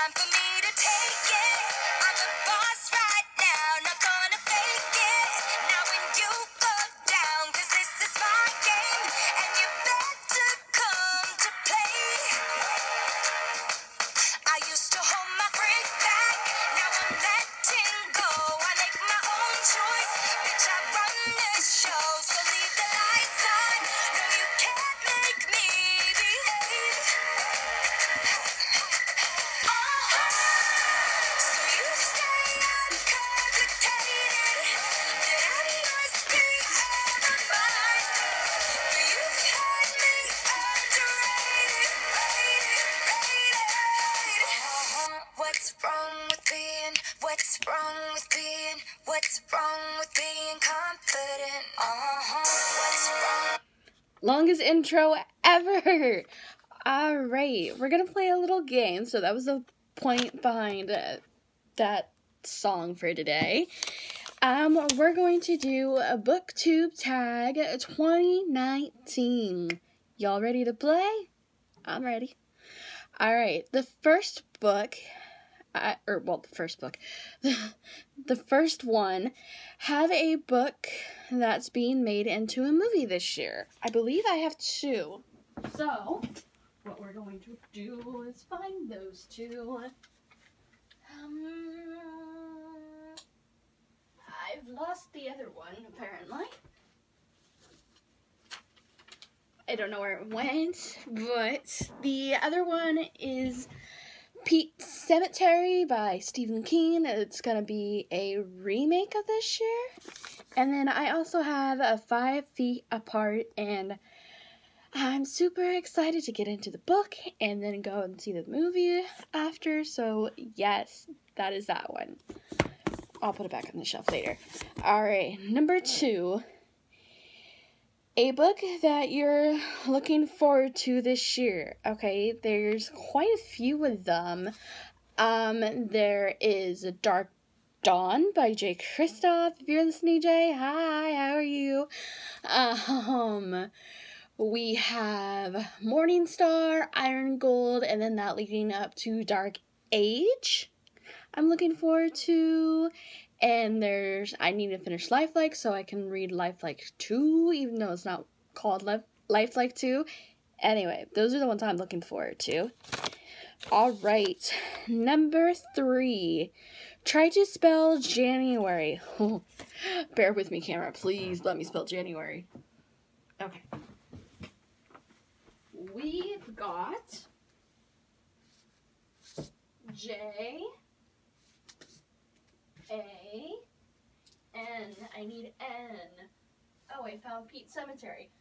time for me to take it. I'm the boss right now, not gonna fake it. Now when you go down, 'cause this is my game, and you better come to play. I used to hold my breath back, now I'm letting go. I make my own choice, bitch, I run this show. So leave the lights on, no you can't make me behave. So you say I'm complicated, that I must be out of mind. But you've had me underrated, rated. What's wrong with being, what's wrong with being, what's wrong with being confident? What's wrong? Longest intro ever. Alright, we're gonna play a little game. So that was the point behind that song for today. We're going to do a Booktube tag 2019. Y'all ready to play? I'm ready. Alright, the first book, the first one, have a book that's being made into a movie this year. I believe I have two. So, what we're going to do is find those two. I've lost the other one, apparently. I don't know where it went, but the other one is Pet Sematary by Stephen King. It's going to be a remake of this year. And then I also have a 5 Feet Apart, and I'm super excited to get into the book and then go and see the movie after. So yes, that is that one. I'll put it back on the shelf later. Alright, number 2. A book that you're looking forward to this year. Okay, there's quite a few of them. There is Dark Dawn by Jay Kristoff. If you're listening, Jay, hi, how are you? We have Morning Star, Iron Gold, and then that leading up to Dark Age. I'm looking forward to. And I need to finish Lifelike so I can read Lifelike 2, even though it's not called Lifelike 2. Anyway, those are the ones I'm looking forward to. Alright, number 3. Try to spell January. Bear with me, camera. Please let me spell January. Okay. We've got J A N. I need N. Oh, I found Pet Sematary.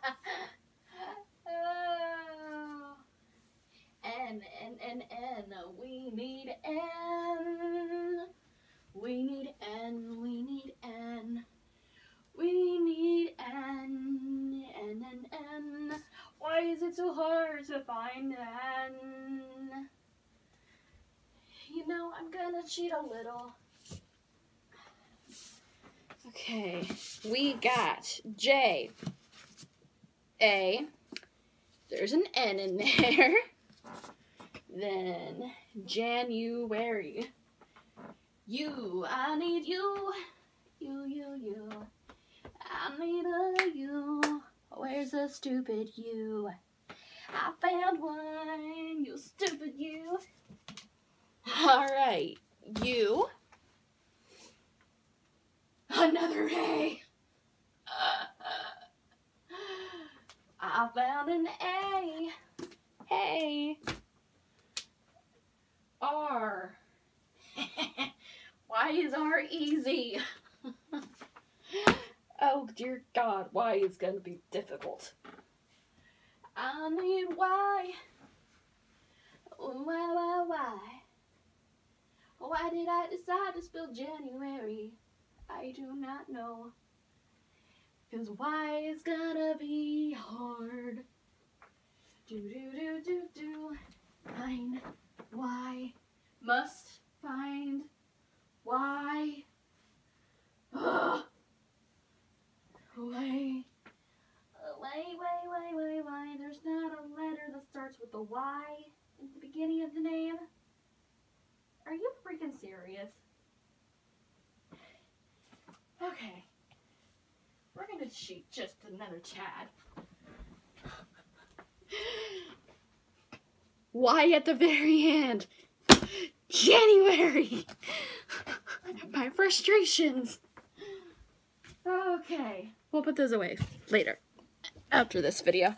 Oh. N. We need N. We need N. We need N. We need N. N. Why is it so hard to find N? You know, I'm gonna cheat a little. Okay, we got J, A, there's an N in there, then January, U, I need you, you, I need a you, where's the stupid you, I found one, you stupid you, alright, U, another A. I found an A. A. R. Why is R easy? Oh dear God, Y is gonna be difficult. I need Y. Why? Why did I decide to spell January? I do not know. 'Cause Y is gonna be hard. Find Y. Must find Y. Ugh. Wait. There's not a letter that starts with a Y in the beginning of the name. Are you freaking serious? Okay. We're gonna cheat just another tad. Why at the very end? January! My frustrations. Okay. We'll put those away later. After this video.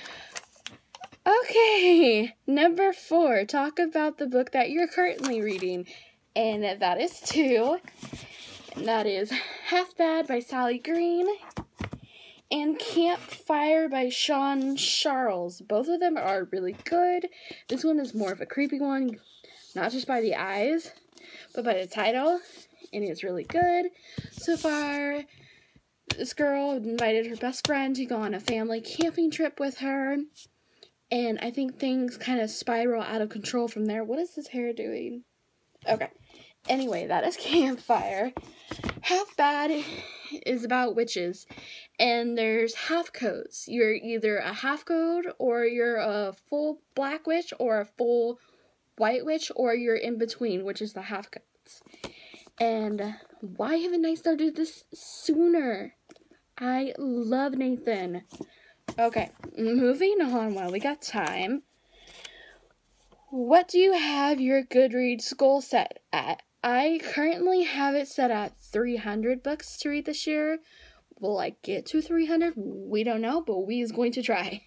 Okay. Number 4. Talk about the book that you're currently reading. And that is 2. And that is Half Bad by Sally Green. And Campfire by Sean Charles. Both of them are really good. This one is more of a creepy one. Not just by the eyes, but by the title. And it's really good. So far, this girl invited her best friend to go on a family camping trip with her. And I think things kind of spiral out of control from there. What is this hair doing? Okay. Anyway, that is Campfire. Half Bad is about witches. And there's half codes. You're either a half code, or you're a full black witch, or a full white witch, or you're in between, which is the half codes. And why haven't I started this sooner? I love Nathan. Okay, moving on while we got time. What do you have your Goodreads goal set at? I currently have it set at 300 books to read this year. Will I get to 300? We don't know, but we is going to try.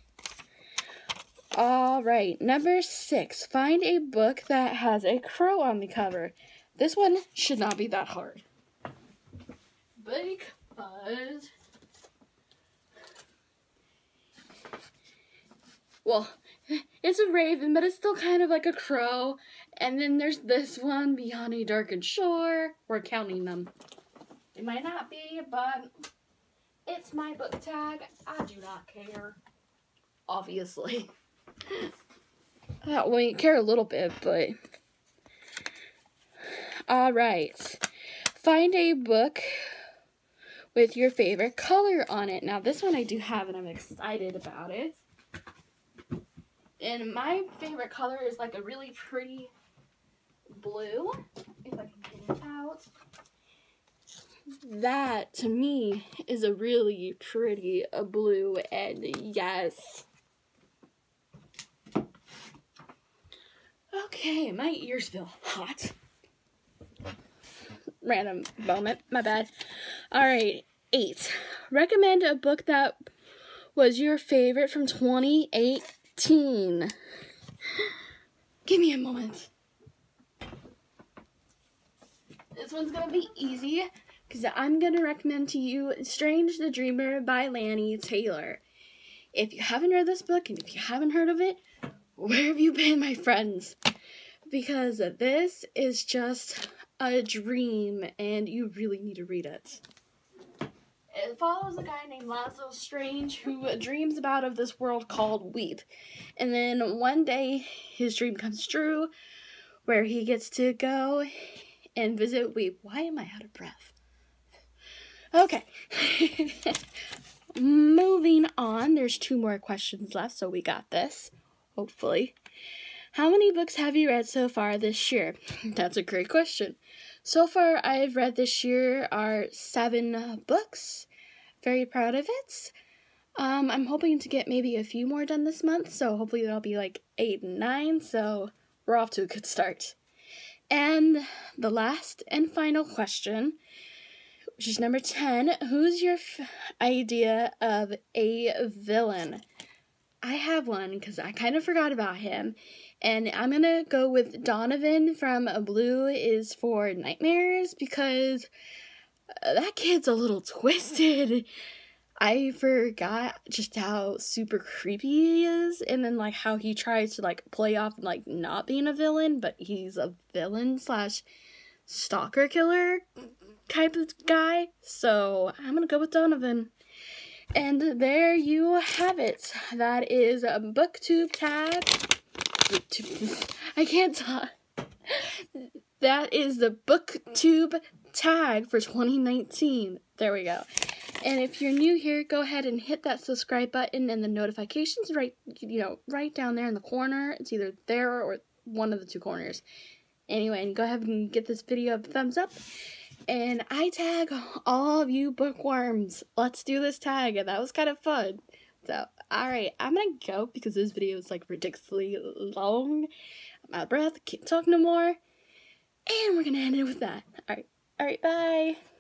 Alright, number 6. Find a book that has a crow on the cover. This one should not be that hard. Because... well, it's a raven, but it's still kind of like a crow. And then there's this one, Beyond a Darkened Shore. We're counting them. It might not be, but it's my book tag. I do not care. Obviously. Well, you care a little bit, but... Alright. Find a book with your favorite color on it. Now, this one I do have, and I'm excited about it. And my favorite color is like a really pretty blue. If I can get it out. That, to me, is a really pretty blue, and yes. Okay, my ears feel hot. Random moment, my bad. Alright, 8. Recommend a book that was your favorite from 2018. Give me a moment. This one's gonna be easy, because I'm gonna recommend to you Strange the Dreamer by Lanny Taylor. If you haven't read this book, and if you haven't heard of it, where have you been, my friends? Because this is just a dream, and you really need to read it. It follows a guy named Laszlo Strange who dreams about of this world called Weep. And then one day, his dream comes true, where he gets to go and visit Weep. Why am I out of breath? Okay. Moving on, there's 2 more questions left, so we got this. Hopefully. How many books have you read so far this year? That's a great question. So far, I've read this year are 7 books. Very proud of it. I'm hoping to get maybe a few more done this month, so hopefully that'll be like 8 and 9, so we're off to a good start. And the last and final question, which is number 10, who's your idea of a villain? I have one, because I kind of forgot about him. And I'm going to go with Donovan from Blue is for Nightmares, because that kid's a little twisted. I forgot just how super creepy he is, and then like how he tries to like play off like not being a villain, but he's a villain slash stalker killer type of guy. So I'm going to go with Donovan. And there you have it. That is a Booktube tag. I can't talk. That is the Booktube tag for 2019. There we go. And if you're new here, go ahead and hit that subscribe button and the notifications right down there in the corner. It's either there or one of the 2 corners. Anyway, and go ahead and give this video a thumbs up. And I tag all of you bookworms. Let's do this tag. And that was kind of fun. So, alright, I'm gonna go because this video is like ridiculously long. I'm out of breath, can't talk no more. And we're gonna end it with that. Alright, bye.